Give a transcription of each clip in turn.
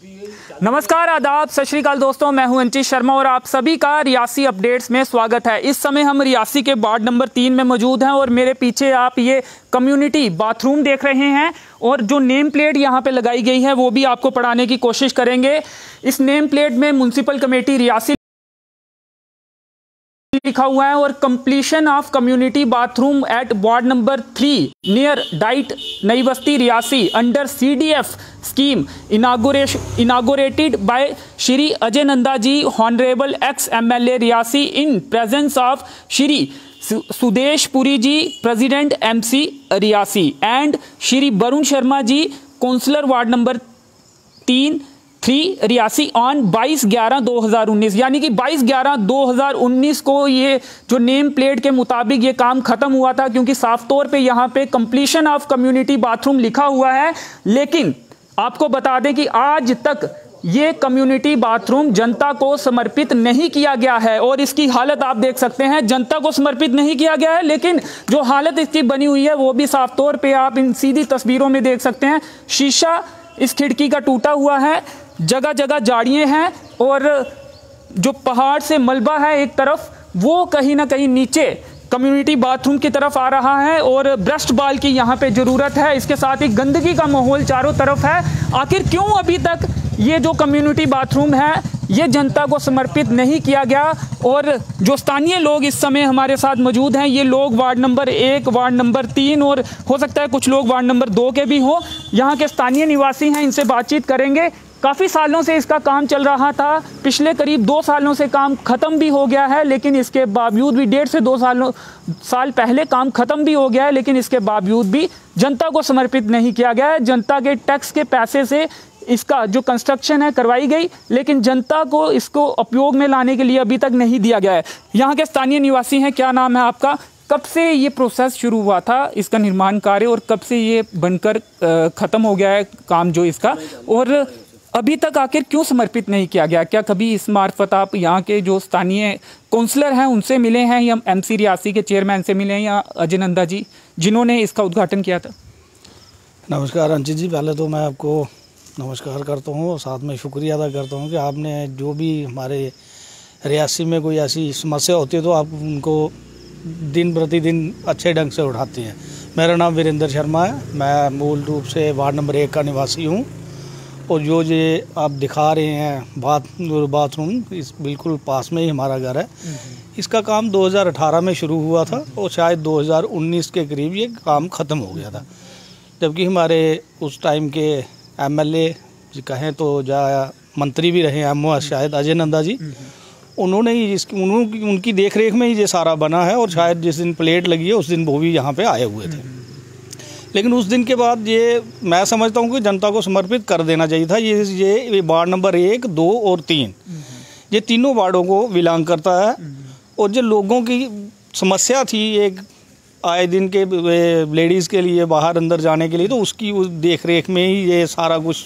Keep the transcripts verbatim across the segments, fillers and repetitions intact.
नमस्कार, आदाब, सत श्री अकाल दोस्तों, मैं हूं अंचित शर्मा और आप सभी का रियासी अपडेट्स में स्वागत है। इस समय हम रियासी के वार्ड नंबर तीन में मौजूद हैं और मेरे पीछे आप ये कम्युनिटी बाथरूम देख रहे हैं और जो नेम प्लेट यहाँ पे लगाई गई है वो भी आपको पढ़ाने की कोशिश करेंगे। इस नेम प्लेट में म्युनिसिपल कमेटी रियासी लिखा हुआ है और completion of community bathroom at ward number three near DIET Nai Basti Reasi under CDF scheme inaugurated by Shri Ajay Nanda ji, honourable ex MLA Reasi, in presence of Shri Sudesh Puri ji, president MC Reasi, and Shri Varun Sharma ji, councillor ward number तीन three Reasi, on बाईस ग्यारह दो हज़ार उन्नीस। यानी कि बाईस ग्यारह दो हज़ार उन्नीस को ये जो नेम प्लेट के मुताबिक ये काम खत्म हुआ था, क्योंकि साफ तौर पे यहाँ पे कंप्लीशन ऑफ कम्युनिटी बाथरूम लिखा हुआ है। लेकिन आपको बता दें कि आज तक ये कम्युनिटी बाथरूम जनता को समर्पित नहीं किया गया है और इसकी हालत आप देख सकते हैं। जनता को समर्पित नहीं किया गया है, लेकिन जो हालत इसकी बनी हुई है वो भी साफ तौर पे आप इन सीधी तस्वीरों में देख सकते हैं। शीशा इस खिड़की का टूटा हुआ है, जगह जगह झाड़ियाँ हैं और जो पहाड़ से मलबा है एक तरफ, वो कहीं ना कहीं नीचे कम्युनिटी बाथरूम की तरफ आ रहा है और ब्रस्ट बाल की यहाँ पे ज़रूरत है। इसके साथ ही गंदगी का माहौल चारों तरफ है। आखिर क्यों अभी तक ये जो कम्युनिटी बाथरूम है ये जनता को समर्पित नहीं किया गया? और जो स्थानीय लोग इस समय हमारे साथ मौजूद हैं, ये लोग वार्ड नंबर एक, वार्ड नंबर तीन और हो सकता है कुछ लोग वार्ड नंबर दो के भी हों, यहाँ के स्थानीय निवासी हैं, इनसे बातचीत करेंगे। काफ़ी सालों से इसका काम चल रहा था, पिछले करीब दो सालों से काम ख़त्म भी हो गया है, लेकिन इसके बावजूद भी डेढ़ से दो सालों साल पहले काम ख़त्म भी हो गया है, लेकिन इसके बावजूद भी जनता को समर्पित नहीं किया गया है। जनता के टैक्स के पैसे से इसका जो कंस्ट्रक्शन है करवाई गई, लेकिन जनता को इसको उपयोग में लाने के लिए अभी तक नहीं दिया गया है। यहाँ के स्थानीय निवासी हैं, क्या नाम है आपका? कब से ये प्रोसेस शुरू हुआ था इसका निर्माण कार्य और कब से ये बनकर ख़त्म हो गया है काम जो इसका, और अभी तक आखिर क्यों समर्पित नहीं किया गया? क्या कभी इस मार्फत आप यहाँ के जो स्थानीय काउंसलर हैं उनसे मिले हैं या एमसी रियासी के चेयरमैन से मिले हैं या अजय नंदा जी जिन्होंने इसका उद्घाटन किया था? नमस्कार अंचित जी, पहले तो मैं आपको नमस्कार करता हूँ और साथ में शुक्रिया अदा करता हूँ कि आपने जो भी हमारे रियासी में कोई ऐसी समस्या होती है तो आप उनको दिन प्रतिदिन अच्छे ढंग से उठाते हैं। मेरा नाम वीरेंद्र शर्मा है, मैं मूल रूप से वार्ड नंबर एक का निवासी हूँ और जो ये आप दिखा रहे हैं बाथ बाथरूम इस बिल्कुल पास में ही हमारा घर है। इसका काम दो हज़ार अठारह में शुरू हुआ था और शायद दो हज़ार उन्नीस के करीब ये काम ख़त्म हो गया था, जबकि हमारे उस टाइम के एमएलए कहें तो जा मंत्री भी रहे हैं शायद अजय नंदा जी, उन्होंने ही इसकी उन्होंने उनकी देख रेख में ही ये सारा बना है और शायद जिस दिन प्लेट लगी है उस दिन वो भी यहाँ पे आए हुए थे। लेकिन उस दिन के बाद ये मैं समझता हूँ कि जनता को समर्पित कर देना चाहिए था। ये ये वार्ड नंबर एक, दो और तीन, ये तीनों वार्डों को बिलोंग करता है और जो लोगों की समस्या थी एक आए दिन के लेडीज़ के लिए बाहर अंदर जाने के लिए, तो उसकी उस देख रेख में ही ये सारा कुछ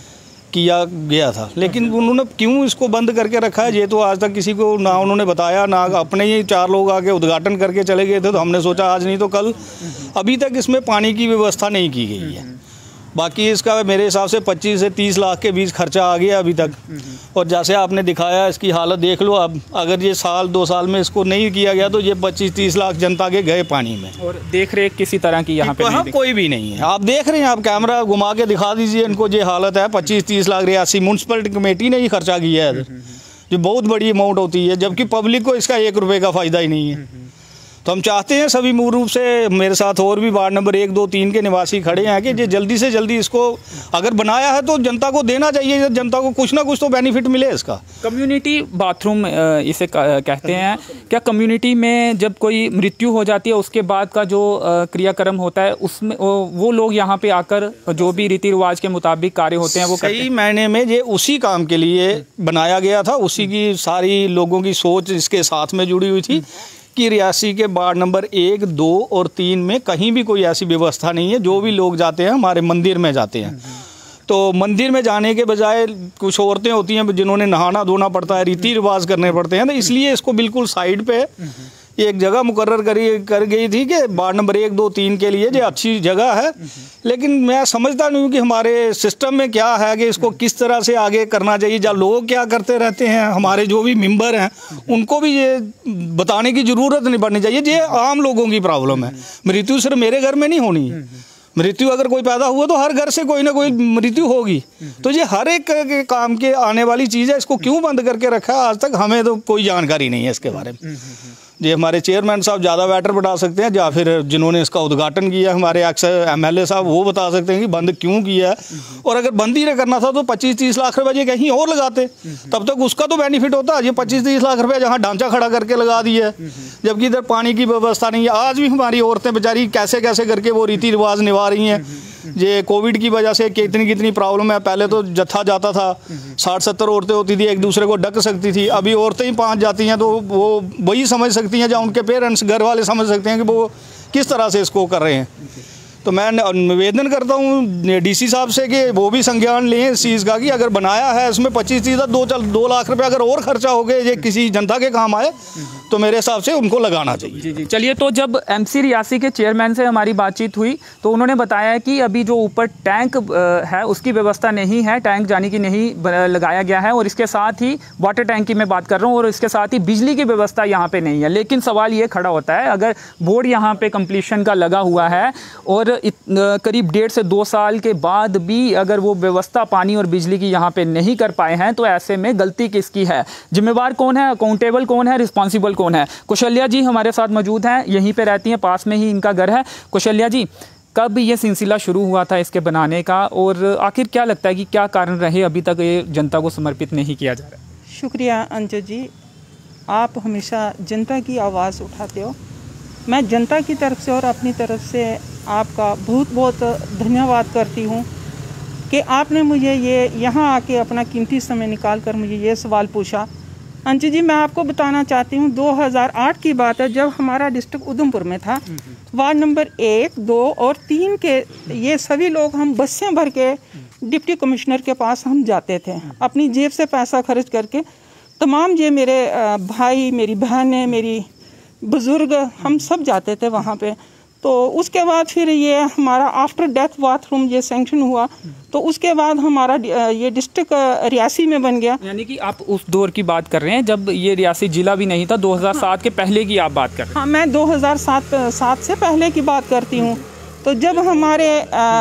किया गया था। लेकिन उन्होंने क्यों इसको बंद करके रखा है ये तो आज तक किसी को ना उन्होंने बताया, ना अपने ही चार लोग आके उद्घाटन करके चले गए थे, तो हमने सोचा आज नहीं तो कल। अभी तक इसमें पानी की व्यवस्था नहीं की गई है। बाकी इसका मेरे हिसाब से पच्चीस से तीस लाख के बीच खर्चा आ गया अभी तक, और जैसे आपने दिखाया इसकी हालत देख लो। अब अगर ये साल दो साल में इसको नहीं किया गया तो ये पच्चीस तीस लाख जनता के गए पानी में। और देख रेख किसी तरह की यहाँ पे हाँ, कोई भी नहीं है। आप देख रहे हैं, आप कैमरा घुमा के दिखा दीजिए इनको, ये हालत है। पच्चीस तीस लाख रियासी म्यूनसिपलिटी कमेटी ने ही खर्चा किया है, जो बहुत बड़ी अमाउंट होती है, जबकि पब्लिक को इसका एक रुपये का फ़ायदा ही नहीं है। तो हम चाहते हैं सभी मूल रूप से, मेरे साथ और भी वार्ड नंबर एक, दो, तीन के निवासी खड़े हैं कि ये जल्दी से जल्दी इसको अगर बनाया है तो जनता को देना चाहिए, जनता को कुछ ना कुछ तो बेनिफिट मिले इसका। कम्युनिटी बाथरूम इसे कहते हैं। क्या कम्युनिटी में जब कोई मृत्यु हो जाती है उसके बाद का जो क्रियाक्रम होता है उसमें वो लोग यहाँ पे आकर जो भी रीति रिवाज के मुताबिक कार्य होते हैं वो सही मायने में ये उसी काम के लिए बनाया गया था। उसी की सारी लोगों की सोच इसके साथ में जुड़ी हुई थी कि रियासी के वार्ड नंबर एक, दो और तीन में कहीं भी कोई ऐसी व्यवस्था नहीं है। जो भी लोग जाते हैं हमारे मंदिर में जाते हैं, तो मंदिर में जाने के बजाय कुछ औरतें होती हैं जिन्होंने नहाना धोना पड़ता है, रीति रिवाज करने पड़ते हैं, तो इसलिए इसको बिल्कुल साइड पे एक जगह मुकर्रर करी कर गई थी कि वार्ड नंबर एक दो तीन के लिए जो अच्छी जगह है, लेकिन मैं समझता नहीं हूँ कि हमारे सिस्टम में क्या है कि इसको किस तरह से आगे करना चाहिए। जब लोग क्या करते रहते हैं, हमारे जो भी मेंबर हैं उनको भी ये बताने की ज़रूरत नहीं पड़नी चाहिए। ये आम लोगों की प्रॉब्लम है। मृत्यु सिर्फ मेरे घर में नहीं होनी है, मृत्यु अगर कोई पैदा हुआ तो हर घर से कोई ना कोई मृत्यु होगी। तो ये हर एक के काम के आने वाली चीज़ है। इसको क्यों बंद करके रखा है आज तक हमें तो कोई जानकारी नहीं है इसके बारे में। ये हमारे चेयरमैन साहब ज़्यादा बेटर बता सकते हैं, या फिर जिन्होंने इसका उद्घाटन किया हमारे एक्स एम एल ए साहब वो बता सकते हैं कि बंद क्यों किया है। और अगर बंद ही नहीं करना था तो पच्चीस तीस लाख रुपए कहीं और लगाते, तब तक उसका तो बेनिफिट होता। ये पच्चीस तीस लाख रुपए जहाँ ढांचा खड़ा करके लगा दिया है, जबकि इधर पानी की व्यवस्था नहीं है। आज भी हमारी औरतें बेचारी कैसे कैसे करके वो रीति रिवाज निभा रही हैं। ये कोविड की वजह से कितनी कितनी प्रॉब्लम है। पहले तो जत्था जाता था, साठ सत्तर औरतें होती थी, एक दूसरे को ढक सकती थी। अभी औरतें ही पाँच जाती हैं तो वो वही समझ सकती हैं, या उनके पेरेंट्स घर वाले समझ सकते हैं कि वो किस तरह से इसको कर रहे हैं। तो मैं निवेदन करता हूँ डीसी साहब से कि वो भी संज्ञान लें इस चीज़ का कि अगर बनाया है इसमें पच्चीस तीस दो चल दो लाख रुपए अगर और खर्चा हो गए ये किसी जनता के काम आए तो मेरे हिसाब से उनको लगाना चाहिए। जी जी चलिए, तो जब एमसी रियासी के चेयरमैन से हमारी बातचीत हुई तो उन्होंने बताया कि अभी जो ऊपर टैंक है उसकी व्यवस्था नहीं है, टैंक जाने की नहीं लगाया गया है, और इसके साथ ही वाटर टैंक की मैं बात कर रहा हूँ, और इसके साथ ही बिजली की व्यवस्था यहाँ पे नहीं है। लेकिन सवाल ये खड़ा होता है, अगर बोर्ड यहाँ पे कंप्लीशन का लगा हुआ है और करीब डेढ़ से दो साल के बाद भी अगर वो व्यवस्था पानी और बिजली की यहाँ पे नहीं कर पाए हैं, तो ऐसे में गलती किसकी है? जिम्मेवार कौन है? अकाउंटेबल कौन है? रिस्पॉन्सिबल कौन है? कुशल्या जी हमारे साथ मौजूद हैं, यहीं पे रहती हैं, पास में ही इनका घर है। कुशल्या जी, कब ये सिलसिला शुरू हुआ था इसके बनाने का, और आखिर क्या लगता है कि क्या कारण रहे अभी तक ये जनता को समर्पित नहीं किया जा रहा? शुक्रिया अंजू जी, आप हमेशा जनता की आवाज़ उठाते हो। मैं जनता की तरफ से और अपनी तरफ से आपका बहुत बहुत धन्यवाद करती हूँ कि आपने मुझे ये यहाँ आके अपना कीमती समय निकाल कर मुझे ये सवाल पूछा। अंजू जी, मैं आपको बताना चाहती हूँ दो हज़ार आठ की बात है, जब हमारा डिस्ट्रिक्ट उधमपुर में था। वार्ड नंबर एक, दो और तीन के ये सभी लोग हम बसें भर के डिप्टी कमिश्नर के पास हम जाते थे, अपनी जेब से पैसा खर्च करके। तमाम ये मेरे भाई, मेरी बहनें, मेरी बुज़ुर्ग, हम सब जाते थे वहाँ पे। तो उसके बाद फिर ये हमारा आफ्टर डेथ बाथरूम ये सैंक्शन हुआ, तो उसके बाद हमारा ये डिस्ट्रिक्ट रियासी में बन गया। यानी कि आप उस दौर की बात कर रहे हैं जब ये रियासी जिला भी नहीं था, दो हज़ार सात हाँ। के पहले की आप बात कर रहे हैं? हाँ, मैं दो हज़ार सात से पहले की बात करती हूँ। तो जब हमारे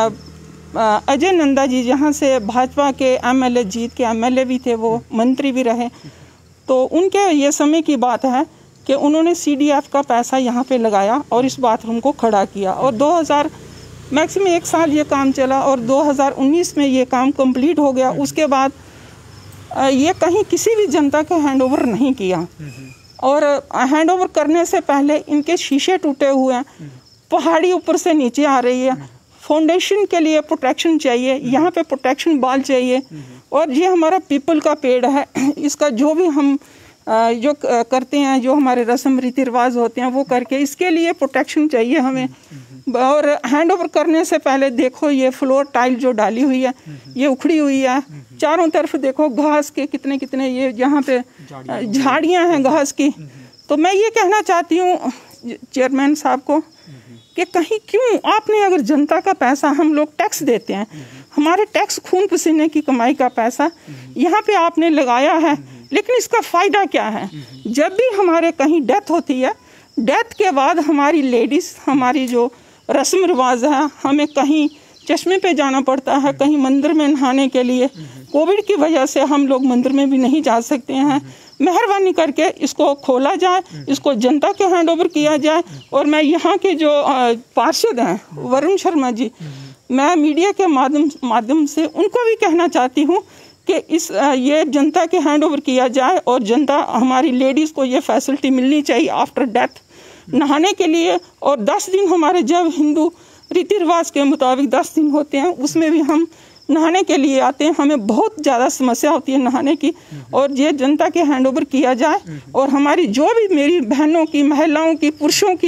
अजय नंदा जी, जहाँ से भाजपा के एमएलए जीत के एमएलए भी थे, वो मंत्री भी रहे, तो उनके ये समय की बात है कि उन्होंने सीडीएफ का पैसा यहाँ पे लगाया और इस बाथरूम को खड़ा किया, और दो हज़ार मैक्सिमम एक साल ये काम चला, और दो हज़ार उन्नीस में ये काम कंप्लीट हो गया। उसके बाद ये कहीं किसी भी जनता को हैंडओवर नहीं किया, और हैंडओवर करने से पहले इनके शीशे टूटे हुए हैं, पहाड़ी ऊपर से नीचे आ रही है, फाउंडेशन के लिए प्रोटेक्शन चाहिए, यहाँ पे प्रोटेक्शन बाल चाहिए। और ये हमारा पीपल का पेड़ है, इसका जो भी हम जो करते हैं, जो हमारे रस्म रीति रिवाज होते हैं वो करके इसके लिए प्रोटेक्शन चाहिए हमें। और हैंड ओवर करने से पहले देखो ये फ्लोर टाइल जो डाली हुई है ये उखड़ी हुई है, चारों तरफ देखो घास के कितने कितने ये यहाँ पे झाड़ियाँ हैं घास की। तो मैं ये कहना चाहती हूँ चेयरमैन साहब को कि कहीं क्यों आपने, अगर जनता का पैसा, हम लोग टैक्स देते हैं, हमारे टैक्स खून पसीने की कमाई का पैसा यहाँ पे आपने लगाया है, लेकिन इसका फ़ायदा क्या है? जब भी हमारे कहीं डेथ होती है, डेथ के बाद हमारी लेडीज़, हमारी जो रस्म रिवाज है, हमें कहीं चश्मे पे जाना पड़ता है, कहीं मंदिर में नहाने के लिए। कोविड की वजह से हम लोग मंदिर में भी नहीं जा सकते हैं। मेहरबानी करके इसको खोला जाए, इसको जनता के हैंड ओवर किया जाए। और मैं यहाँ के जो पार्षद हैं वरुण शर्मा जी, मैं मीडिया के माध्यम माध्यम से उनको भी कहना चाहती हूँ कि इस ये जनता के हैंड ओवर किया जाए, और जनता, हमारी लेडीज़ को ये फैसिलिटी मिलनी चाहिए आफ्टर डेथ नहाने के लिए। और दस दिन हमारे जब हिंदू रीति रिवाज के मुताबिक दस दिन होते हैं, उसमें भी हम नहाने के लिए आते हैं। हमें बहुत ज़्यादा समस्या होती है नहाने की, और ये जनता के हैंड ओवर किया जाए। और हमारी जो भी, मेरी बहनों की, महिलाओं की, पुरुषों की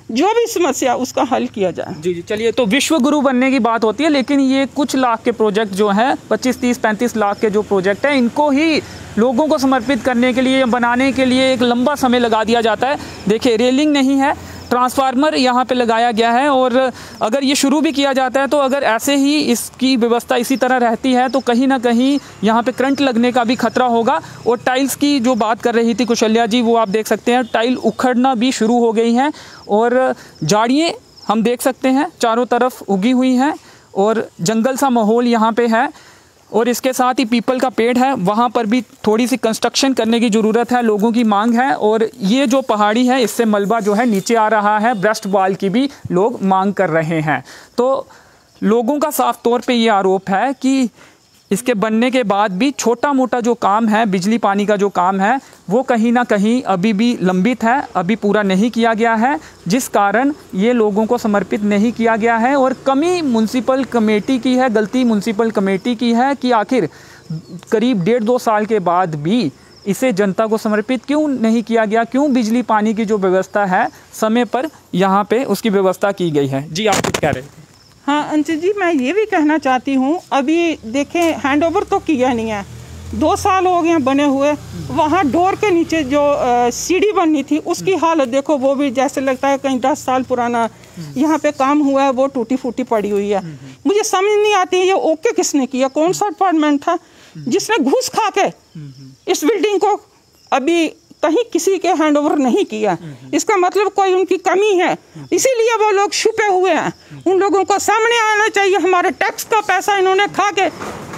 जो भी समस्या उसका हल किया जाए। जी जी चलिए, तो विश्व गुरु बनने की बात होती है, लेकिन ये कुछ लाख के प्रोजेक्ट जो हैं, पच्चीस तीस पैंतीस लाख के जो प्रोजेक्ट हैं, इनको ही लोगों को समर्पित करने के लिए, बनाने के लिए एक लंबा समय लगा दिया जाता है। देखिए, रेलिंग नहीं है, ट्रांसफार्मर यहाँ पे लगाया गया है, और अगर ये शुरू भी किया जाता है तो अगर ऐसे ही इसकी व्यवस्था इसी तरह रहती है तो कहीं ना कहीं यहाँ पे करंट लगने का भी खतरा होगा। और टाइल्स की जो बात कर रही थी कुशल्या जी, वो आप देख सकते हैं टाइल उखड़ना भी शुरू हो गई हैं, और झाड़ियाँ हम देख सकते हैं चारों तरफ उगी हुई हैं, और जंगल सा माहौल यहाँ पे है। और इसके साथ ही पीपल का पेड़ है, वहाँ पर भी थोड़ी सी कंस्ट्रक्शन करने की ज़रूरत है, लोगों की मांग है। और ये जो पहाड़ी है, इससे मलबा जो है नीचे आ रहा है, ब्रेस्ट वाल की भी लोग मांग कर रहे हैं। तो लोगों का साफ तौर पे ये आरोप है कि इसके बनने के बाद भी छोटा मोटा जो काम है, बिजली पानी का जो काम है, वो कहीं ना कहीं अभी भी लंबित है, अभी पूरा नहीं किया गया है, जिस कारण ये लोगों को समर्पित नहीं किया गया है। और कमी म्युनिसिपल कमेटी की है, गलती म्युनिसिपल कमेटी की है कि आखिर करीब डेढ़ दो साल के बाद भी इसे जनता को समर्पित क्यों नहीं किया गया, क्यों बिजली पानी की जो व्यवस्था है समय पर यहाँ पे उसकी व्यवस्था की गई है। जी आप कुछ कह रहे थे? हाँ अंशु जी, मैं ये भी कहना चाहती हूँ, अभी देखें हैंड ओवर तो किया नहीं है, दो साल हो गए बने हुए। वहाँ डोर के नीचे जो सीढ़ी बननी थी उसकी हालत देखो, वो भी जैसे लगता है कहीं दस साल पुराना यहाँ पे काम हुआ है, वो टूटी फूटी पड़ी हुई है। मुझे समझ नहीं आती ये ओके किसने किया, कौन सा डिपार्टमेंट था जिसने घूस खा के इस बिल्डिंग को अभी कहीं किसी के हैंड ओवर नहीं किया। इसका मतलब कोई उनकी कमी है, इसीलिए वो लोग छुपे हुए हैं। उन लोगों को सामने आना चाहिए, हमारे टैक्स का पैसा इन्होंने खा के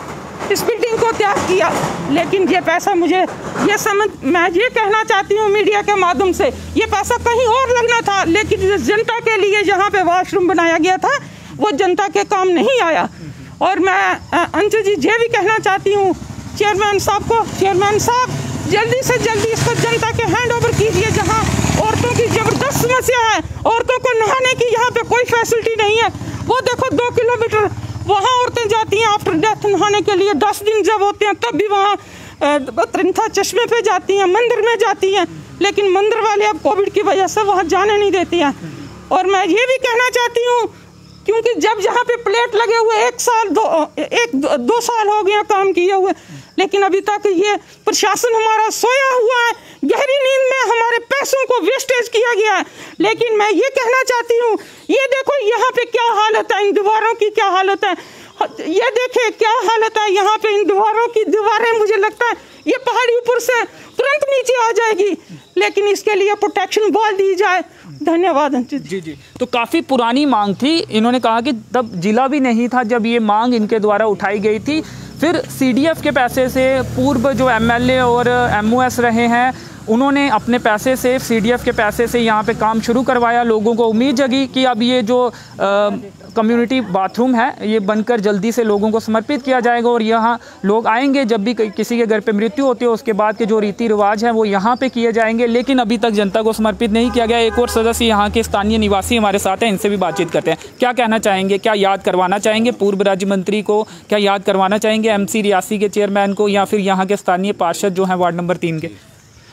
इस बिल्डिंग को त्याग किया। लेकिन ये पैसा, मुझे ये समझ, मैं ये कहना चाहती हूँ मीडिया के माध्यम से, ये पैसा कहीं और लगना था, लेकिन जनता के लिए जहाँ पे वॉशरूम बनाया गया था वो जनता के काम नहीं आया। और मैं अंशु जी ये भी कहना चाहती हूँ चेयरमैन साहब को, चेयरमैन साहब जल्दी से जल्दी इसको जनता के हैंड ओवर कीजिए। जहाँ औरतों की जबरदस्त समस्या है, औरतों को नहाने की यहाँ पे कोई फैसिलिटी नहीं है। वो देखो दो किलोमीटर वहाँ औरतें जाती हैं आफ्टर डेथ नहाने के लिए, दस दिन जब होते हैं तब भी वहाँ त्रिंथा चश्मे पे जाती हैं, मंदिर में जाती हैं, लेकिन मंदिर वाले अब कोविड की वजह से वहाँ जाने नहीं देती हैं। और मैं ये भी कहना चाहती हूँ, क्योंकि जब यहाँ पे प्लेट लगे हुए एक साल दो एक दो, दो साल हो गया काम किए हुए, लेकिन अभी तक ये प्रशासन हमारा सोया हुआ है, गहरी नींद में हमारे पैसों को वेस्टेज किया गया है। लेकिन मैं ये कहना चाहती हूँ, ये देखो यहाँ पे क्या हालत है, इन दीवारों की क्या हालत है, ये देखे क्या हालत है यहाँ पे इन दीवारों की। दीवारें मुझे लगता है ये पहाड़ी ऊपर से तुरंत नीचे आ जाएगी, लेकिन इसके लिए प्रोटेक्शन वॉल दी जाए। धन्यवाद अंकित जी जी तो काफ़ी पुरानी मांग थी। इन्होंने कहा कि तब जिला भी नहीं था जब ये मांग इनके द्वारा उठाई गई थी। फिर सीडीएफ के पैसे से पूर्व जो एमएलए और एमओएस रहे हैं, उन्होंने अपने पैसे से, सीडीएफ के पैसे से यहाँ पे काम शुरू करवाया। लोगों को उम्मीद जगी कि अब ये जो आ, कम्युनिटी बाथरूम है ये बनकर जल्दी से लोगों को समर्पित किया जाएगा और यहाँ लोग आएंगे। जब भी किसी के घर पे मृत्यु होती है उसके बाद के जो रीति रिवाज हैं वो यहाँ पे किए जाएंगे, लेकिन अभी तक जनता को समर्पित नहीं किया गया। एक और सदस्य यहाँ के स्थानीय निवासी हमारे साथ हैं, इनसे भी बातचीत करते हैं। क्या कहना चाहेंगे, क्या याद करवाना चाहेंगे पूर्व राज्य मंत्री को, क्या याद करवाना चाहेंगे एमसी रियासी के चेयरमैन को, या फिर यहाँ के स्थानीय पार्षद जो हैं वार्ड नंबर तीन के?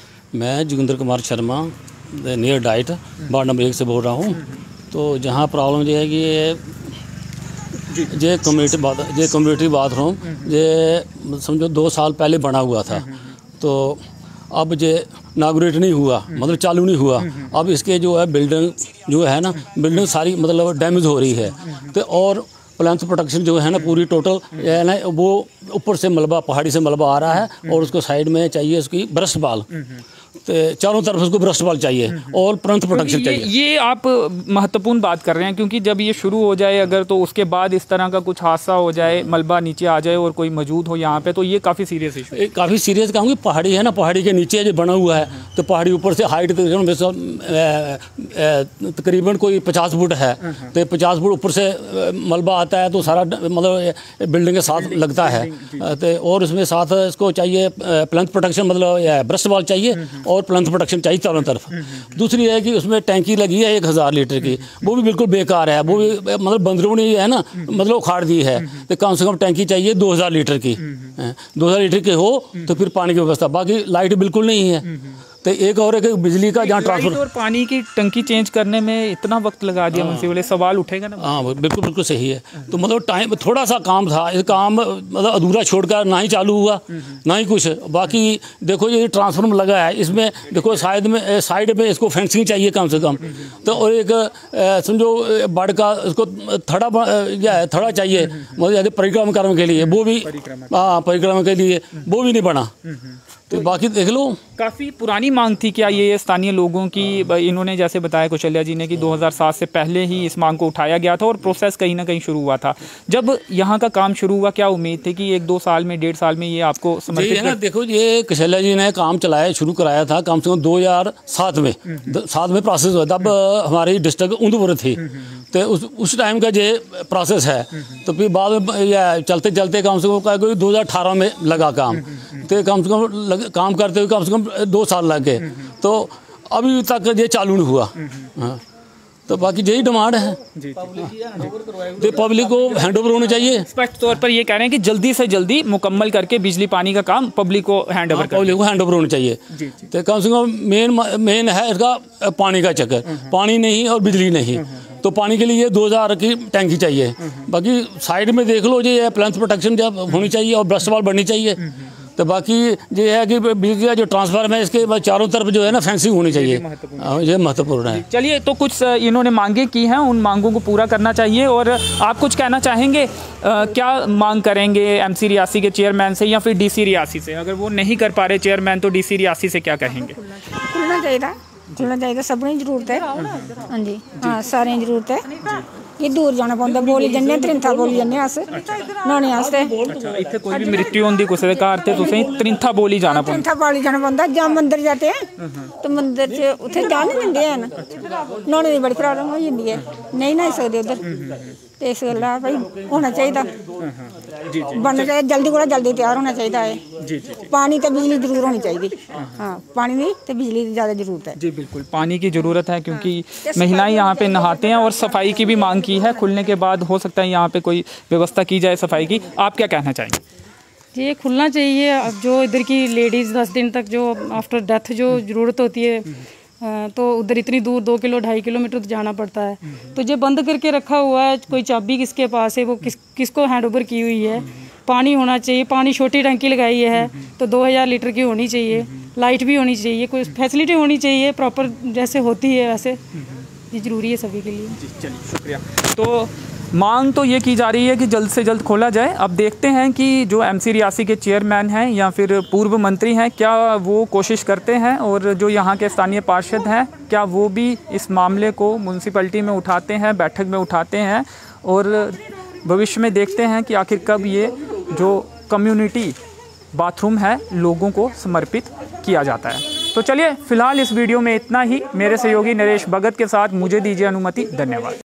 मैं Joginder Kumar Sharma near DIET ward number एक से बोल रहा हूँ। तो जहाँ प्रॉब्लम ये है कि ये कम्युनिटी बाथ ये कम्युनिटी बाथरूम ये समझो दो साल पहले बना हुआ था, तो अब ये इनागुरेट नहीं हुआ, मतलब चालू नहीं हुआ। अब इसके जो है बिल्डिंग जो है ना, बिल्डिंग सारी मतलब डैमेज हो रही है। तो और प्लांट प्रोटेक्शन जो है ना पूरी टोटल है ना, वो ऊपर से मलबा, पहाड़ी से मलबा आ रहा है और उसको साइड में चाहिए उसकी ब्रस्ट बाल, तो चारों तरफ उसको ब्रस्ट बाल चाहिए और प्लांट प्रोटेक्शन चाहिए। ये आप महत्वपूर्ण बात कर रहे हैं, क्योंकि जब ये शुरू हो जाए अगर, तो उसके बाद इस तरह का कुछ हादसा हो जाए, मलबा नीचे आ जाए और कोई मौजूद हो यहाँ पे, तो ये काफ़ी सीरियस इशू है। काफ़ी सीरियस कहूँगी। पहाड़ी है ना, पहाड़ी के नीचे जो बना हुआ है, तो पहाड़ी ऊपर से हाइट तकरीबन कोई पचास फुट है, तो पचास फुट ऊपर से मलबा आता है तो सारा मतलब बिल्डिंग के साथ लगता है। तो और उसमें साथ इसको चाहिए प्लांट प्रोटेक्शन, मतलब ब्रस्ट बाल चाहिए और प्लांट प्रोटेक्शन चाहिए चारों तरफ। दूसरी है कि उसमें टैंकी लगी है एक हज़ार लीटर की, वो भी बिल्कुल बेकार है, वो भी मतलब बंदरूनी है ना, मतलब उखाड़ दी है। तो कम से कम टैंकी चाहिए दो हज़ार लीटर की, दो हज़ार लीटर के हो तो फिर पानी की व्यवस्था। बाकी लाइट बिल्कुल नहीं है, तो एक और एक बिजली का जहाँ ट्रांसफर और पानी की टंकी चेंज करने में इतना वक्त लगा दिया म्यूनसिपल, सवाल उठेगा ना। हाँ बिल्कुल बिल्कुल सही है। तो मतलब टाइम थोड़ा सा काम था, इस काम मतलब अधूरा छोड़कर ना ही चालू हुआ ना ही कुछ। बाकी देखो ये ट्रांसफार्मर लगा है, इसमें देखो साइड में साइड में इसको फेंसिंग चाहिए कम से कम, तो और एक समझो बड़ का इसको थड़ा या थड़ा चाहिए मतलब परिक्रमा करने के लिए, वो भी हाँ परिक्रमा के लिए वो भी नहीं बना। तो बाकी देख लो काफ़ी पुरानी मांग थी क्या ये स्थानीय लोगों की? इन्होंने जैसे बताया कौशल्या जी ने कि दो हज़ार सात से पहले ही इस मांग को उठाया गया था और प्रोसेस कहीं ना कहीं शुरू हुआ था। जब यहाँ का काम शुरू हुआ क्या उम्मीद थी कि एक दो साल में डेढ़ साल में ये आपको समर्पित? ना देखो ये कौशल्या जी ने काम चलाया शुरू कराया था कम से कम दो हज़ार सात में सात में प्रोसेस हुआ, तब हमारी डिस्ट्रिक्ट उधमपुर थी, तो उस उस टाइम का ये प्रोसेस है। तो फिर बाद में चलते चलते कम से कम कोई दो हज़ार अठारह में लगा काम, तो कम से कम काम करते हुए कम से कम दो साल लग गए, तो अभी तक ये चालू नहीं हुआ। हाँ तो बाकी यही डिमांड है, तो पब्लिक को हैंड ओवर होना चाहिए। स्पष्ट तौर पर ये कह रहे हैं कि जल्दी से जल्दी मुकम्मल करके बिजली पानी का काम पब्लिक को हैंड ओवर पब्लिक को हैंड ओवर होना चाहिए। तो कम से कम मेन मेन है इसका पानी का चक्कर, पानी नहीं और बिजली नहीं, तो पानी के लिए दो हज़ार की टैंकी चाहिए। बाकी साइड में देख लो ये प्लेंथ प्रोटेक्शन जब होनी चाहिए और ब्रस्ट वाल बढ़नी चाहिए। तो बाकी ये है कि बिजली का जो ट्रांसफार्मर है इसके चारों तरफ जो है ना फेंसिंग होनी चाहिए, ये महत्वपूर्ण है। चलिए तो कुछ इन्होंने मांगे की हैं, उन मांगों को पूरा करना चाहिए। और आप कुछ कहना चाहेंगे, आ, क्या मांग करेंगे एमसी रियासी के चेयरमैन से या फिर डीसी रियासी से? अगर वो नहीं कर पा रहे चेयरमैन तो डीसी रियासी से क्या कहेंगे? खुलना चाहिए खुलना चाहिए, सबने जरूरत है। हाँ जी हाँ सारे जरूरत है, ये दूर जाना पौंदा, बोली जन्ने त्रिंथा बोली जन्ने अस नहाने आस्ते। अच्छा इत्थे कोई भी मृत्यु होंदी कुसै दे घर ते तुसें त्रिंथा बोली जाना पौंदा? त्रिंथा बोली जाना पौंदा, जां मंदिर जाते हैं तो मंदिर च उत्थे जान नहीं दिंदे हैन, नहाने दी बड़ी प्रॉब्लम हो जांदी है, नहीं नहाई सकदे उधर। तो इस गल्ला भाई होना चाहिए, बनना चाहिए, जल्दी कोला जल्दी तैयार होना चाहिए है। पानी तो बिजली जरूर होनी चाहिए। हाँ पानी नहीं तो बिजली की ज़्यादा ज़रूरत है। जी बिल्कुल पानी की ज़रूरत है, क्योंकि महिलाएं यहाँ पे नहाते हैं और सफाई की भी मांग की है। खुलने के बाद हो सकता है यहाँ पे कोई व्यवस्था की जाए सफाई की। आप क्या कहना चाहेंगे? ये खुलना चाहिए। अब जो इधर की लेडीज़ दस दिन तक जो आफ्टर डेथ जो ज़रूरत होती है तो उधर इतनी दूर दो किलो ढाई किलोमीटर तो जाना पड़ता है, तो जो बंद करके रखा हुआ है, कोई चाबी किसके पास है, वो किस किसको हैंड ओवर की हुई है। पानी होना चाहिए, पानी छोटी टंकी लगाई है तो दो हज़ार लीटर की होनी चाहिए, लाइट भी होनी चाहिए, कोई फैसिलिटी होनी चाहिए प्रॉपर जैसे होती है वैसे, ये ज़रूरी है सभी के लिए। चलिए शुक्रिया। तो मांग तो ये की जा रही है कि जल्द से जल्द खोला जाए। अब देखते हैं कि जो एमसी रियासी के चेयरमैन हैं या फिर पूर्व मंत्री हैं क्या वो कोशिश करते हैं, और जो यहाँ के स्थानीय पार्षद हैं क्या वो भी इस मामले को म्यूनसिपैलिटी में उठाते हैं, बैठक में उठाते हैं, और भविष्य में देखते हैं कि आखिर कब ये जो कम्युनिटी बाथरूम है लोगों को समर्पित किया जाता है। तो चलिए फ़िलहाल इस वीडियो में इतना ही। मेरे सहयोगी नरेश भगत के साथ मुझे दीजिए अनुमति। धन्यवाद।